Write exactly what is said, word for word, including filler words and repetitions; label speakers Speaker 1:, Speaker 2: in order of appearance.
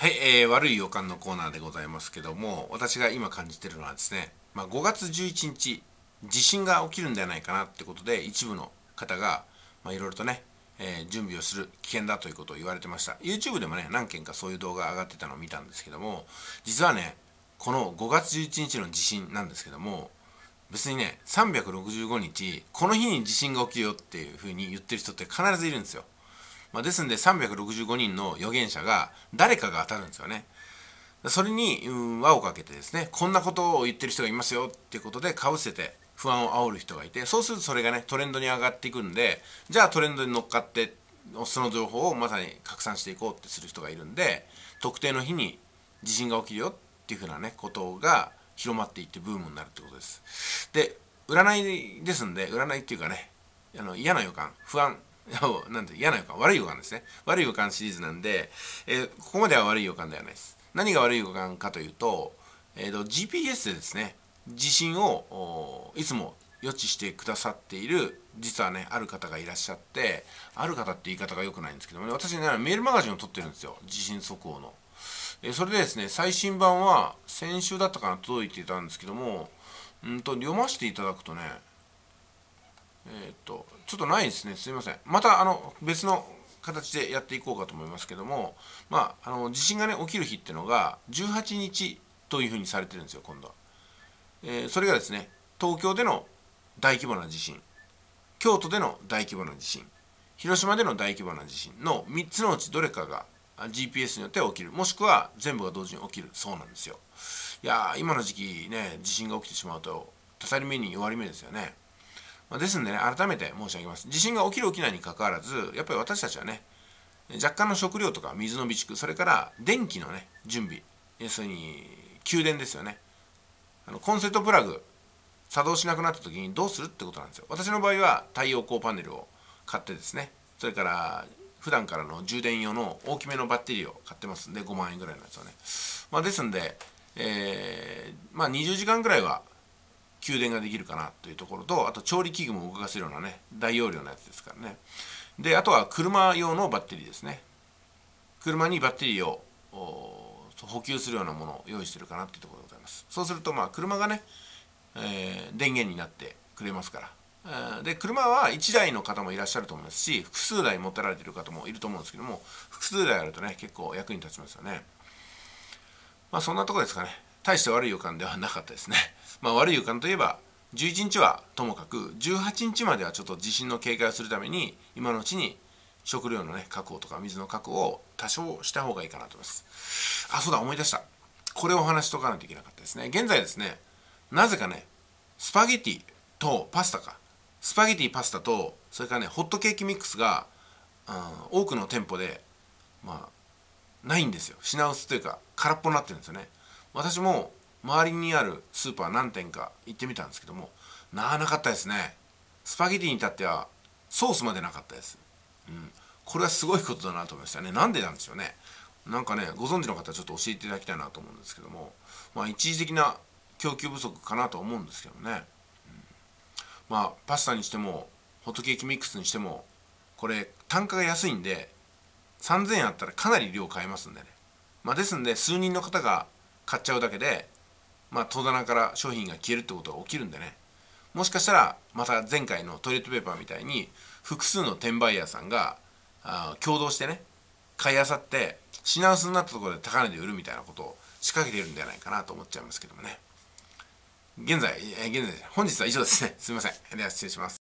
Speaker 1: はい、えー、悪い予感のコーナーでございますけども、私が今感じているのはですね、まあ、ごがつじゅういちにち、地震が起きるんではないかなってことで、一部の方が、まあ、いろいろとね、えー準備をする危険だということを言われてました。YouTube でもね、何件かそういう動画上がってたのを見たんですけども、実はね、このごがつじゅういちにちの地震なんですけども、別にね、さんびゃくろくじゅうごにち、この日に地震が起きるよっていうふうに言ってる人って必ずいるんですよ。まあ、ですんでさんびゃくろくじゅうごにんの預言者が誰かが当たるんですよね。それに、うん、輪をかけてですね、こんなことを言ってる人がいますよっていうことでかぶせて不安を煽る人がいて、そうするとそれがねトレンドに上がっていくんで、じゃあトレンドに乗っかってその情報をまさに拡散していこうってする人がいるんで、特定の日に地震が起きるよっていうふうなねことが広まっていってブームになるってことです。で、占いですんで、占いっていうかね、あの嫌な予感、不安、なんて嫌な予感、悪い予感ですね。悪い予感シリーズなんで、えーここまでは悪い予感ではないです。何が悪い予感かというと、えーと ジーピーエス でですね、地震をいつも予知してくださっている実はねある方がいらっしゃって、ある方って言い方が良くないんですけどもね、私ねメールマガジンを撮ってるんですよ、地震速報の。えーそれでですね、最新版は先週だったかな届いていたんですけども、うんと読ませていただくとね、えーっと、ちょっとないですね。すみません。また、あの、別の形でやっていこうかと思いますけども、まあ、あの、地震がね、起きる日っていうのが、じゅうはちにちというふうにされてるんですよ、今度は。えーそれがですね、東京での大規模な地震、京都での大規模な地震、広島での大規模な地震のみっつのうちどれかが ジーピーエス によって起きる、もしくは全部が同時に起きるそうなんですよ。いやー、今の時期ね、地震が起きてしまうと、たたり目に弱り目ですよね。まあですんでね、改めて申し上げます。地震が起きる起きないにかかわらず、やっぱり私たちはね、若干の食料とか水の備蓄、それから電気のね、準備、要するに給電ですよね。あのコンセントプラグ、作動しなくなった時にどうするってことなんですよ。私の場合は太陽光パネルを買ってですね、それから普段からの充電用の大きめのバッテリーを買ってますんで、ごまんえんぐらいのやつをね。まあ、ですんで、えーまあ、にじゅうじかんぐらいは給電ができるかなというところと、あと調理器具も動かせるようなね大容量のやつですからね。で、あとは車用のバッテリーですね。車にバッテリーを補給するようなものを用意してるかなというところでございます。そうするとまあ車がね、えー電源になってくれますから。で、車はいちだいの方もいらっしゃると思いますし、複数台持ってられている方もいると思うんですけども、複数台あるとね結構役に立ちますよね。まあそんなところですかね。大して悪い予感ではなかったですね。まあ悪い予感といえば、じゅういちにちはともかく、じゅうはちにちまではちょっと地震の警戒をするために、今のうちに食料のね、確保とか水の確保を多少した方がいいかなと思います。あ、そうだ、思い出した。これをお話しとかないといけなかったですね。現在ですね、なぜかね、スパゲティとパスタか。スパゲティ、パスタと、それからね、ホットケーキミックスが、うん、多くの店舗で、まあ、ないんですよ。品薄というか空っぽになってるんですよね。私も周りにあるスーパー何店か行ってみたんですけども、ななかったですね。スパゲティに至ってはソースまでなかったです。うん、これはすごいことだなと思いましたね。なんでなんでしょうね。なんかね、ご存知の方はちょっと教えていただきたいなと思うんですけども、まあ一時的な供給不足かなと思うんですけどね。うん、まあパスタにしてもホットケーキミックスにしても、これ単価が安いんでさんぜんえんあったらかなり量買えますんでね。まあ、ですんで数人の方が買っちゃうだけで、まあ、戸棚から商品が消えるってことが起きるんでね、もしかしたらまた前回のトイレットペーパーみたいに複数の転売ヤーさんがあ共同してね買い漁って品薄になったところで高値で売るみたいなことを仕掛けているんじゃないかなと思っちゃいますけどもね。現在、え現在本日は以上ですね。すみません。では失礼します。